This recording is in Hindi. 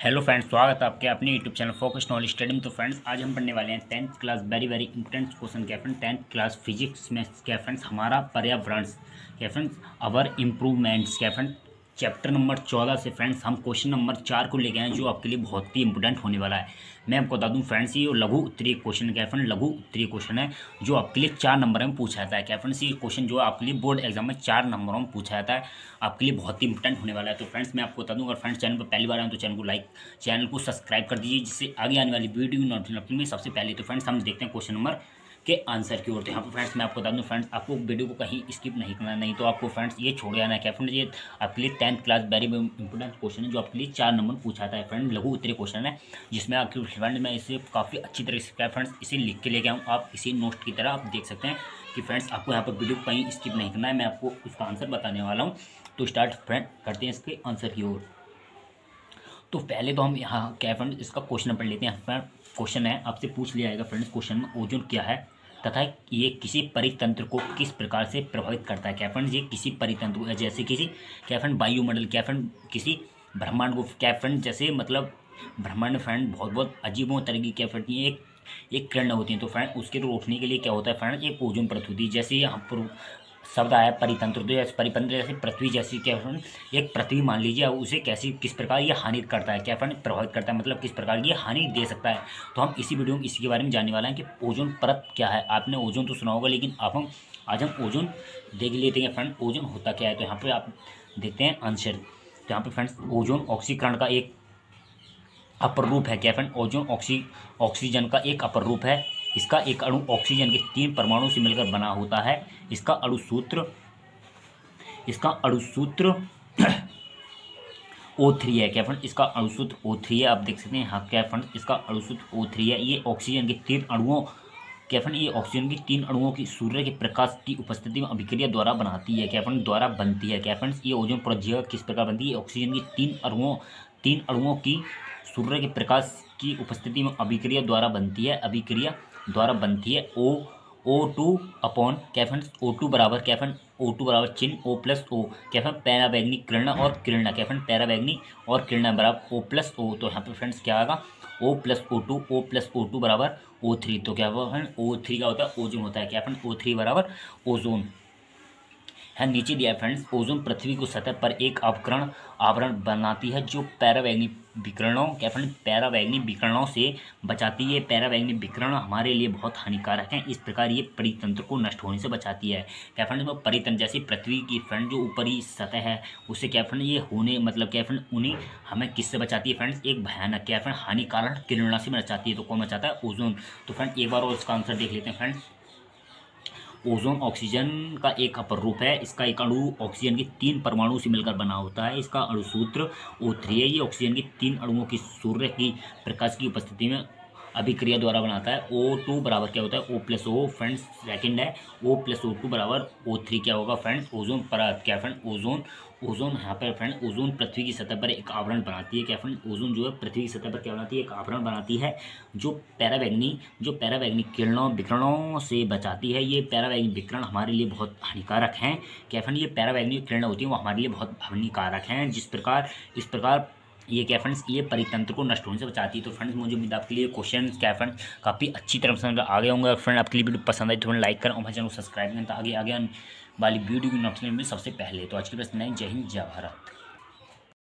हेलो फ्रेंड्स, स्वागत है आपके अपने YouTube channel focus knowledge study में। तो फ्रेंड्स, आज हम पढ़ने वाले हैं 10th class very very important question क्या फ्रेंड्स 10th क्लास फिजिक्स में क्या फ्रेंड्स हमारा पर्यावरण क्या फ्रेंड्स अवर इम्प्रूवमेंट्स क्या फ्रेंड्स चैप्टर नंबर 14 से फ्रेंड्स हम क्वेश्चन नंबर 4 को लेके आए जो आपके लिए बहुत ही इंपॉर्टेंट होने वाला है। मैं आपको बता दूं फ्रेंड्स, ये लघु उत्तरीय क्वेश्चन क्या फ्रेंड लघु उत्तरीय क्वेश्चन है जो आपके लिए 4 नंबर में पूछा जाता है क्या फ्रेंड्स। ये क्वेश्चन जो आपके लिए बोर्ड एग्जाम में 4 नंबरों में पूछा जाता है, आपके लिए बहुत ही इंपॉर्टेंट होने वाला है। तो फ्रेंड्स, मैं आपको बता दूं, अगर फ्रेंड्स चैनल पर पहली बार आए तो चैनल को सब्सक्राइब कर दीजिए, जिससे आगे आने वाली वीडियो की नोटिफिकेशन में सबसे पहले। तो फ्रेंड्स, हम देखते हैं क्वेश्चन नंबर के आंसर की ओर। तो यहाँ पर फ्रेंड्स मैं आपको बता दूं फ्रेंड्स, आपको वीडियो को कहीं स्किप नहीं करना, नहीं तो आपको फ्रेंड्स ये छोड़ जाना है क्या फ्रेंड्स। ये आपके लिए 10th class very important question है जो आपके लिए 4 नंबर पूछा था फ्रेंड, लघु उत्तरीय क्वेश्चन है, जिसमें आपके फ्रेंड मैं इसे काफ़ी अच्छी तरह से क्या फ्रेंड्स इसे लिख के लेके आऊँ। आप इसे नोट की तरह आप देख सकते हैं कि फ्रेंड्स आपको यहाँ पर वीडियो को कहीं स्किप नहीं करना है, मैं आपको इसका आंसर बताने वाला हूँ। तो स्टार्ट फ्रेंड करते हैं इसके आंसर की ओर। तो पहले तो हम यहाँ क्या फ्रेंड इसका क्वेश्चन पढ़ लेते हैं। क्वेश्चन है, आपसे पूछ लिया जाएगा फ्रेंड्स क्वेश्चन में ओजोन क्या है तथा ये किसी परितंत्र को किस प्रकार से प्रभावित करता है क्या फ्रेंड्स। ये किसी परितंत्र को, जैसे किसी क्या फ्रेंड वायुमंडल क्या फ्रेंड किसी ब्रह्मांड को क्या फ्रेंड, जैसे मतलब ब्रह्मांड फ्रेंड बहुत बहुत अजीबों तरह की क्या फ्रेंड एक किरण होती है। तो फ्रेंड उसके रोशनी के लिए क्या होता है फ्रेंड, एक ओजोन परत होती है। जैसे यहाँ पर शब्द आया परितंत्र, तो जैसे परितंत्र जैसे पृथ्वी जैसी क्या फ्रेंड एक पृथ्वी मान लीजिए, उसे कैसी किस प्रकार ये हानि करता है क्या फ्रेंड प्रभावित करता है, मतलब किस प्रकार ये हानि दे सकता है। तो हम इसी वीडियो में इसी के बारे में जानने वाले हैं कि ओजोन परत क्या है। आपने ओजोन तो सुना होगा, लेकिन आज हम ओजोन देख लेते हैं फ्रेंड ओजोन होता क्या है। तो यहाँ पर आप देखते हैं आंसर। तो यहाँ पर फ्रेंड्स ओजोन ऑक्सीकरण का एक अपर रूप है क्या फ्रेंड। ओजोन ऑक्सीजन का एक अपर रूप है। इसका एक अणु ऑक्सीजन के 3 परमाणु से मिलकर बना होता है। इसका अणुसूत्र O3 है क्या फ्रेंड। इसका अणुसूत्र O3 है, आप देख सकते हैं हाँ क्या फ्रेंड इसका अणुसूत्र O3 है। ये ऑक्सीजन के 3 अणुओं क्या फ्रेंड ये ऑक्सीजन की 3 अणुओं की सूर्य के प्रकाश की उपस्थिति में अभिक्रिया द्वारा बनाती है क्या फ्रेंड द्वारा बनती है क्या फ्रेंड्स। ये ओजोन परत किस प्रकार बनती है, ऑक्सीजन की 3 अणुओं की सूर्य के प्रकाश की उपस्थिति में अभिक्रिया द्वारा बनती है। O2 अपॉन क्या फ्रेंड्स O2 बराबर क्या फ्रेंड O2 बराबर चिन्ह O+O क्या फ्रेंड पैरावैग्निक किरण और किरण क्या फ्रेंड पैरावैग्निक और किरण बराबर O+O। तो यहाँ पे फ्रेंड्स क्या आएगा O+O2 बराबर O3। तो क्या होगा फ्रेंड O3 का होता है ओजोन होता है क्या फ्रेंड O3 बराबर ओजोन है। नीचे दिया है फ्रेंड्स, ओजोन पृथ्वी को सतह पर एक आवरण बनाती है जो पैरावैग्निक विकिरणों से बचाती है। पैरावैग्निक विकिरण हमारे लिए बहुत हानिकारक हैं, इस प्रकार ये परितंत्र को नष्ट होने से बचाती है क्या फ्रेंड। परितंत्र जैसे पृथ्वी की फ्रेंड जो ऊपरी सतह है उससे क्या फ्रेंड ये होने मतलब क्या फ्रेंड उन्हें हमें किससे बचाती है फ्रेंड्स, एक भयानक क्या फ्रेंड हानिकारक किरणों से बचाती है। तो कौन बचाता है, ओजोन। तो फ्रेंड एक बार और इसका आंसर देख लेते हैं फ्रेंड्स। ओजोन ऑक्सीजन का एक अपर रूप है। इसका एक अणु ऑक्सीजन के 3 परमाणु से मिलकर बना होता है। इसका अणुसूत्र O3 है। ये ऑक्सीजन के 3 अणुओं की सूर्य की प्रकाश की उपस्थिति में अभिक्रिया द्वारा बनाता है। O2 बराबर क्या होता है O+O फ्रेंड्स सेकंड है। O+O2 बराबर O3 क्या होगा फ्रेंड्स ओजोन परत क्या फ्रेंड ओजोन यहाँ पर फ्रेंड ओजोन पृथ्वी की सतह पर एक आवरण बनाती है क्या फ्रेंड। ओजोन जो है पृथ्वी की सतह पर क्या बनाती है, एक आवरण बनाती है जो पैरावैग्निक विकिरणों से बचाती है। ये पैरावैग्निक विकिरण हमारे लिए बहुत हानिकारक हैं क्या फ्रेंड। ये पैरावैग्निक किरण होती है वो हमारे लिए बहुत हानिकारक हैं, इस प्रकार ये क्या फ्रेंड्स ये परितंत्र को नष्ट होने से बचाती है। तो फ्रेंड्स मुझे उम्मीद आपके लिए क्वेश्चन क्या फ्रेंड काफ़ी अच्छी तरह समझ आ गए होंगे। फ्रेंड आपके लिए वीडियो पसंद आई तो लाइक करें और हमारे चैनल को सब्सक्राइब करें, तो आगे आने वाली वीडियो की नोटिफिकेशन में सबसे पहले। तो आज की प्रश्न है, जय हिंद जय भारत।